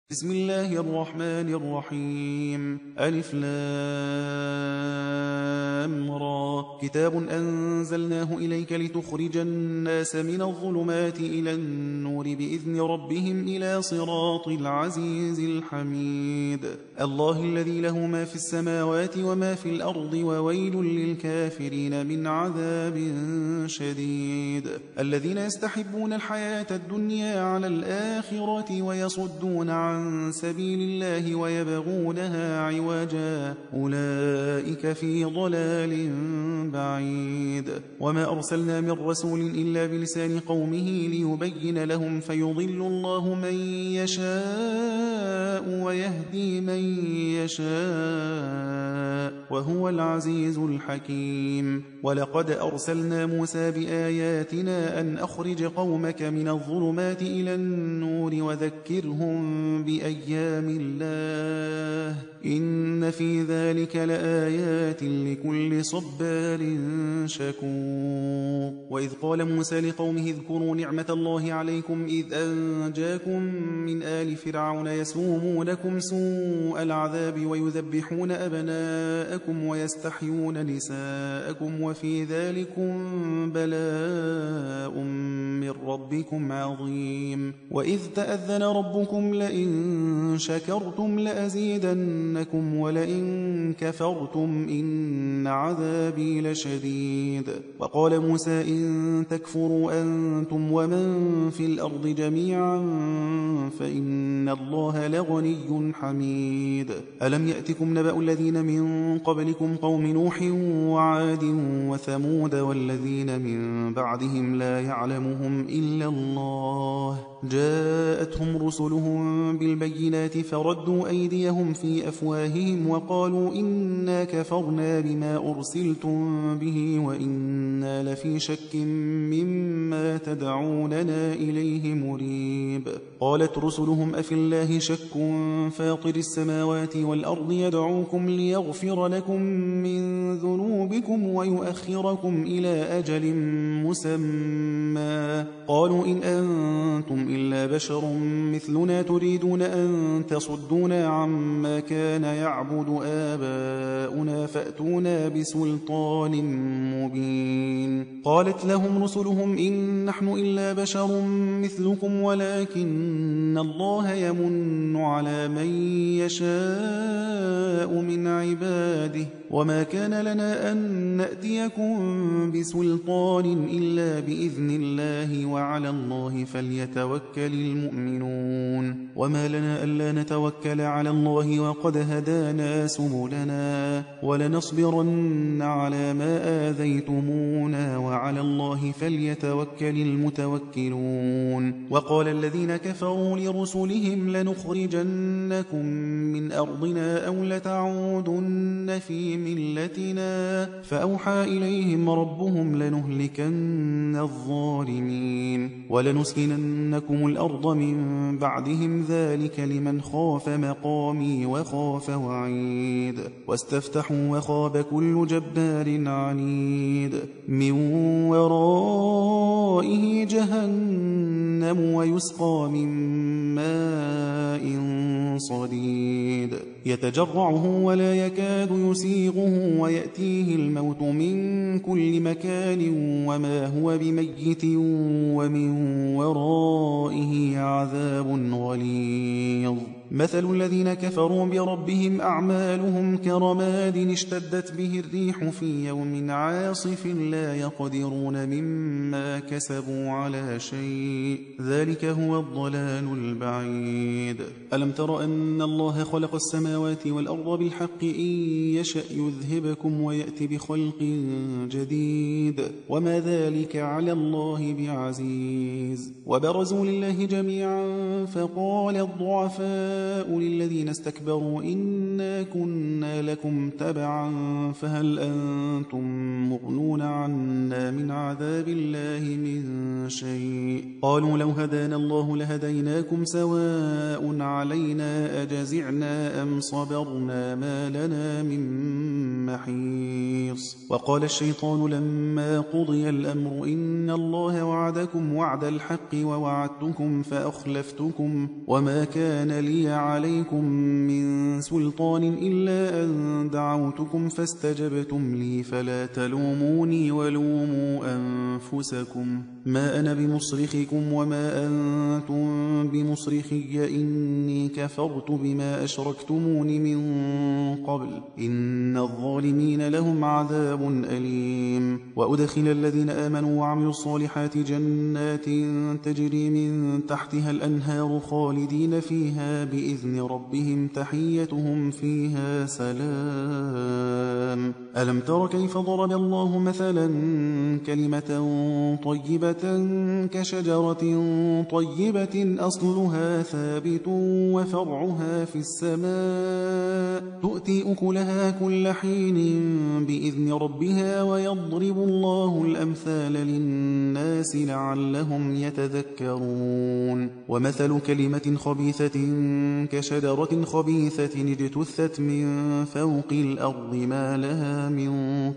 بسم الله الرحمن الرحيم ألف لام را كتاب أنزلناه إليك لتخرج الناس من الظلمات إلى النور بإذن ربهم إلى صراط العزيز الحميد الله الذي له ما في السماوات وما في الأرض وويل للكافرين من عذاب شديد الذين يستحبون الحياة الدنيا على الآخرة ويصدون عن سبيل الله ويبغونها عوجا أولئك في ضلال بعيد وما أرسلنا من رسول إلا بلسان قومه ليبين لهم فيضل الله من يشاء ويهدي من يشاء وهو العزيز الحكيم ولقد أرسلنا موسى بآياتنا أن أخرج قومك من الظلمات إلى النور وذكرهم بأيام الله إن في ذلك لآيات لكل صبار شكور وإذ قال موسى لقومه اذكروا نعمة الله عليكم إذ أنجاكم من آل فرعون يسومونكم سوء العذاب ويذبحون أبناءكم ويستحيون نساءكم وفي ذلكم بلاء من ربكم عظيم وإذ تأذن ربكم لئن شكرتم لأزيدنكم ولئن كفرتم إن عذابي لشديد وقال موسى إن تكفروا أنتم ومن في الأرض جميعا فإن الله لغني حميد ألم يأتكم نبأ الذين من قبلكم قوم نوح وعاد وثمود والذين من بعدهم لا يعلمهم إلا الله جاءتهم رسلهم بالبينات فردوا أيديهم في أفواههم وقالوا إنا كفرنا بما أرسلتم به وإنا لفي شك مما تدعوننا إليه مريب قالت رسلهم أفي الله شك فاطر السماوات والأرض يدعوكم ليغفر لكم من ذنوبكم ويؤخركم إلى أجل مسمى قالوا إن أنتم إلا بشر مثلنا تريدون أن تصدونا عما كان يعبد آباؤنا فأتونا بسلطان مبين قالت لهم رسلهم إن نحن إلا بشر مثلكم ولكن الله يمن على من يشاء من عباده وما كان لنا أن نأتيكم بسلطان إلا بإذن الله وعلى الله فليتوكل المؤمنون وما لنا ألا نتوكل على الله وقد هدانا سبلنا ولنصبرن على ما آذيتمونا وعلى الله فليتوكل المتوكلون وقال الذين كفروا لرسلهم لنخرجنكم من أرضنا أو لتعودن في ملتنا فأوحى إليهم ربهم لنهلكن الظالمين ولنسكننكم الأرض من بعدهم ذلك لمن خاف مقامي وخاف وعيد واستفتحوا وخاب كل جبار عنيد من ورائه جهنم ويسقى من ماء صديد يتجرعه ولا يكاد يسيغه ويأتيه الموت من كل مكان وما هو بميت ومن ورائه عذاب غليظ مثل الذين كفروا بربهم أعمالهم كرماد اشتدت به الريح في يوم عاصف لا يقدرون مما كسبوا على شيء ذلك هو الضلال البعيد ألم تر أن الله خلق السماوات والأرض بالحق إن يشأ يذهبكم ويأتي بخلق جديد وما ذلك على الله بعزيز وبرزوا لله جميعا فقال الضعفاء للذين استكبروا إنا كنا لكم تبعا فهل أنتم مغنون عنا من عذاب الله من شيء قالوا لو هدانا الله لهديناكم سواء علينا أجزعنا أم صبرنا ما لنا من محيص وقال الشيطان لما قضي الأمر إن الله وعدكم وعد الحق ووعدتكم فأخلفتكم وما كان لي لنا عليكم من سلطان إلا أن دعوتكم فاستجبتم لي فلا تلوموني ولوموا أنفسكم ما أنا بمصرخكم وما أنتم بمصرخي إني كفرت بما أشركتمون من قبل إن الظالمين لهم عذاب أليم وأدخل الذين آمنوا وعملوا الصالحات جنات تجري من تحتها الأنهار خالدين فيها بإذن ربهم تحيتهم فيها سلام ألم تر كيف ضرب الله مثلا كلمة طيبة كشجرة طيبة أصلها ثابت وفرعها في السماء تؤتي أكلها كل حين بإذن ربها ويضرب الله الأمثال للناس لعلهم يتذكرون ومثل كلمة خبيثة كشجرة خبيثة اجتثت من فوق الأرض ما لها من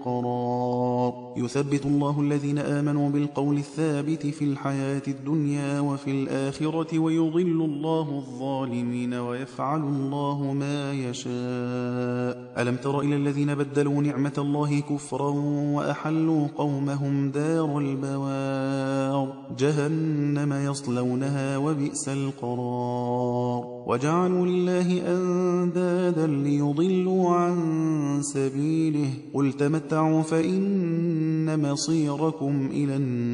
قرار يثبت الله الذين آمنوا بالقول الثابت في الحياة الدنيا وفي الآخرة ويضل الله الظالمين ويفعل الله ما يشاء ألم تر إلى الذين بدلوا نعمة الله كفرا وأحلوا قومهم دار البوار جهنم يصلونها وبئس القرار وجعلوا لله أندادا ليضلوا عن سبيله قل تمتعوا فإن مصيركم إلى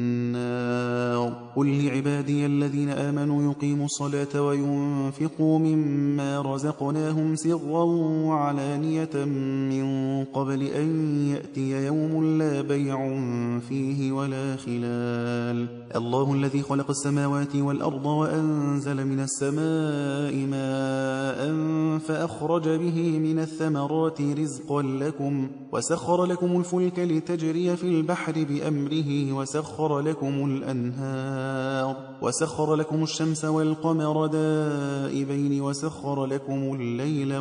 النار قل لعبادي الذين آمنوا يقيموا الصلاة وينفقوا مما رزقناهم سرا وعلانية من قبل أن يأتي يوم لا بيع فيه ولا خلال الله الذي خلق السماوات والأرض وأنزل من السماء ماء فأخرج به من الثمرات رزقا لكم وسخر لكم الفلك لتجري في البحر بأمره وسخر لكم الأنهار وسخر لكم الشمس والقمر دائبين وسخر لكم الليل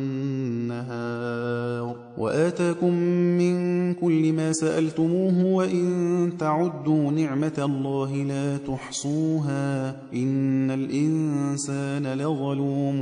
والنهار وآتاكم من كل ما سألتموه وإن تعدوا نعمة الله لا تحصوها إن الإنسان لظلوم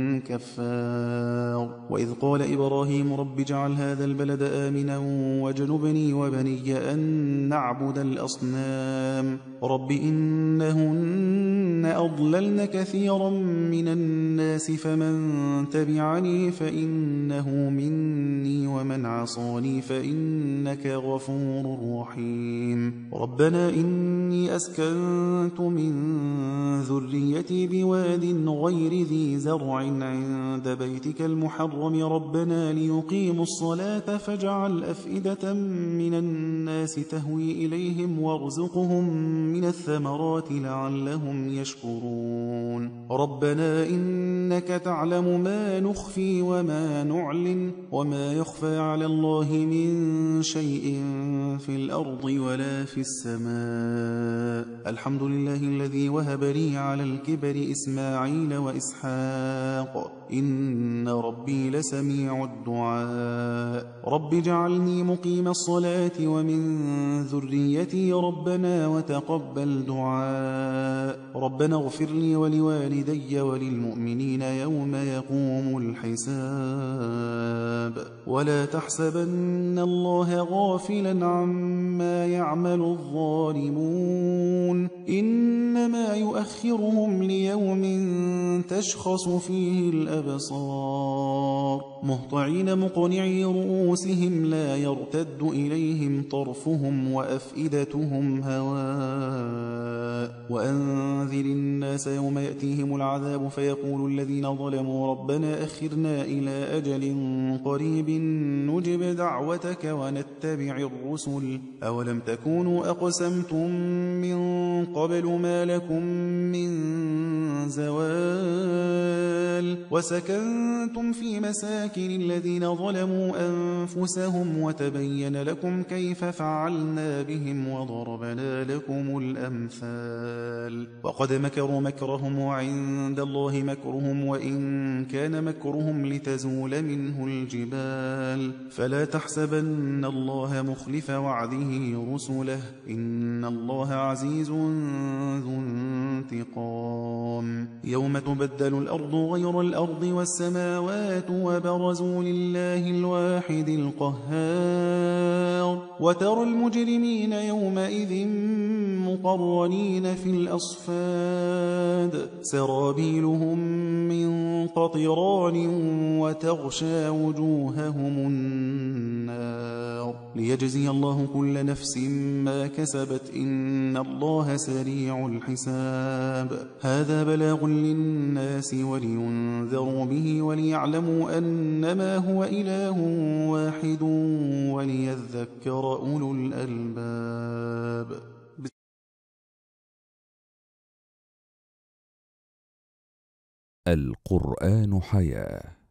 كفار وإذ قال إبراهيم رب اجعل هذا البلد آمنا واجنبني وبني أن نعبد الأصنام رب إنهن أضللن كثيرا من الناس فمن تبعني فإنه مني ومن عصاني فإنك غفور رحيم ربنا إني أسكنت من ذريتي بواد غير ذي زرع عند بيتك المحرم ربنا ليقيموا الصلاة فاجعل أفئدة من الناس تهوي إليهم وارزقهم من الثمرات لعلهم يشكرون ربنا إنك تعلم ما نخفي وما نعلن وما يخفى على الله من شيء في الأرض ولا في السماء الحمد لله الذي وهب لي على الكبر إسماعيل وإسحاق إن ربي لسميع الدعاء رب اجعلني مقيم الصلاة ومن ذريتي ربنا وتقبل دعاء ربنا اغفر لي ولوالدي وللمؤمنين يوم يقوم الحساب ولا تحسبن الله غافلا عما يعمل الظالمون إنما يؤخرهم ليوم تشخص فيه الأبصار مهطعين مقنعي رؤوسهم لا يرتد إليهم طرفهم وأفئدتهم هواء وأنذر الناس يوم يأتيهم العذاب فيقول الذين ظلموا ربنا أخرنا إلى أجل قريب نجب دعوتك ونتبع الرسل أولم تكونوا أقسمتم من قبل ما لكم من زوال وسكنتم في مساكن الذين ظلموا أنفسهم وتبين لكم كيف فعلنا بهم وضربنا لكم الأمثال وقد مكروا مكرهم وعند الله مكرهم وإن كان مكرهم لتزول منه الجبال فلا تحسبن الله مخلف وعده رسله إن الله عزيز ذو انتقام يوم تبدل الأرض غير الأرض والسماوات وبرزوا لله الواحد القهار وترى المجرمين يومئذ مقرنين في الأصفاد سرابيلهم من قطران وتغشى وجوههم النار ليجزي الله كل نفس ما كسبت إن الله سريع الحساب هذا بلاغ للناس ولينذروا به وليعلموا أنما هو إله واحد وليذكر أولو الألباب. القرآن حياة